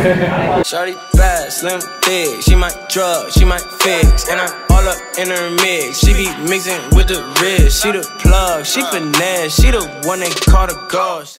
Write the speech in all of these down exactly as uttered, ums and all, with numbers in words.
Shawty bad, slim, thick. She might drug, she might fix. And I'm all up in her mix. She be mixing with the wrist. She the plug, she finesse. She the one they call the ghost.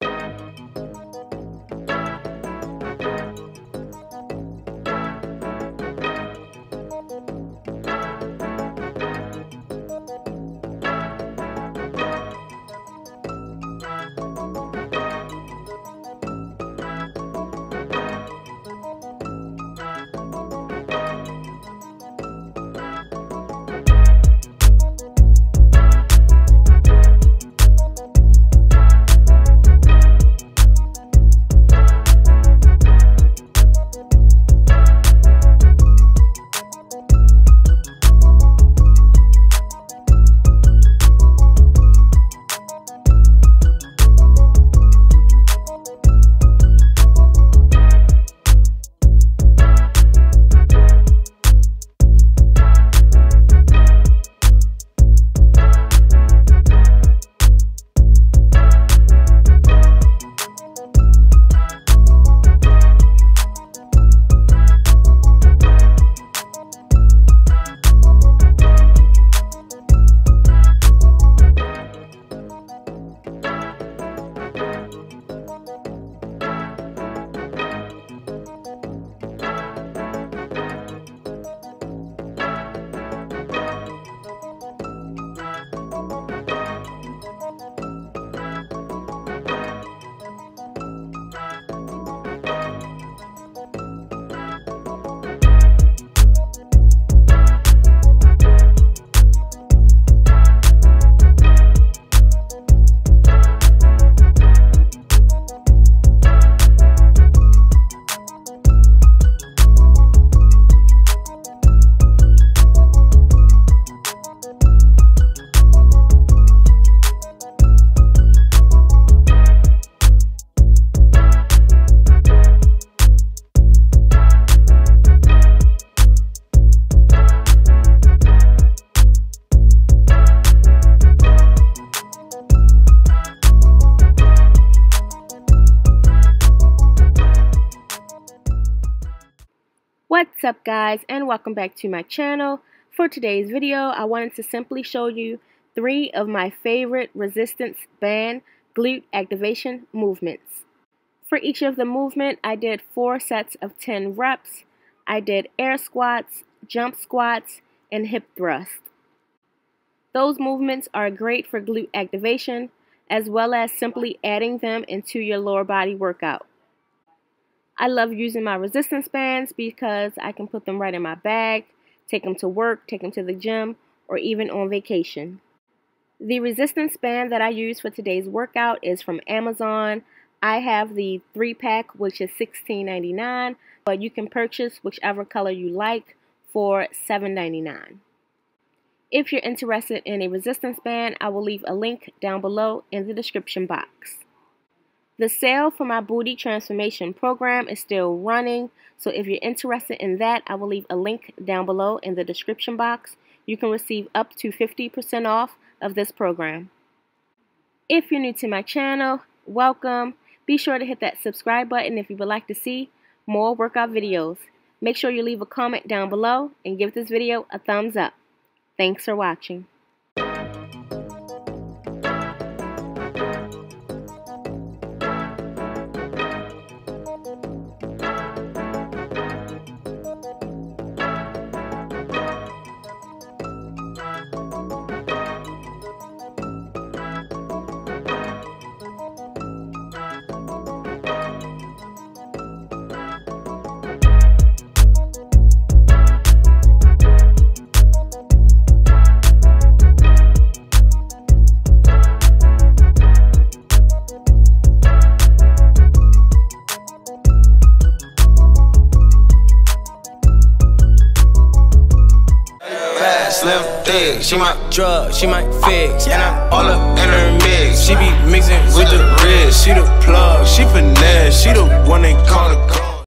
What's up guys, and welcome back to my channel. For today's video, I wanted to simply show you three of my favorite resistance band glute activation movements. For each of the movement, I did four sets of ten reps. I did air squats, jump squats, and hip thrust. Those movements are great for glute activation, as well as simply adding them into your lower body workout. I love using my resistance bands because I can put them right in my bag, take them to work, take them to the gym, or even on vacation. The resistance band that I use for today's workout is from Amazon. I have the three pack, which is sixteen ninety-nine, but you can purchase whichever color you like for seven ninety-nine. If you're interested in a resistance band, I will leave a link down below in the description box. The sale for my booty transformation program is still running, so if you're interested in that, I will leave a link down below in the description box. You can receive up to fifty percent off of this program. If you're new to my channel, welcome. Be sure to hit that subscribe button if you would like to see more workout videos. Make sure you leave a comment down below and give this video a thumbs up. Thanks for watching. Slim, thick, she might drug, she might fix. And I'm all up in her mix. She be mixing with the wrist. She the plug, she finesse. She the one they call the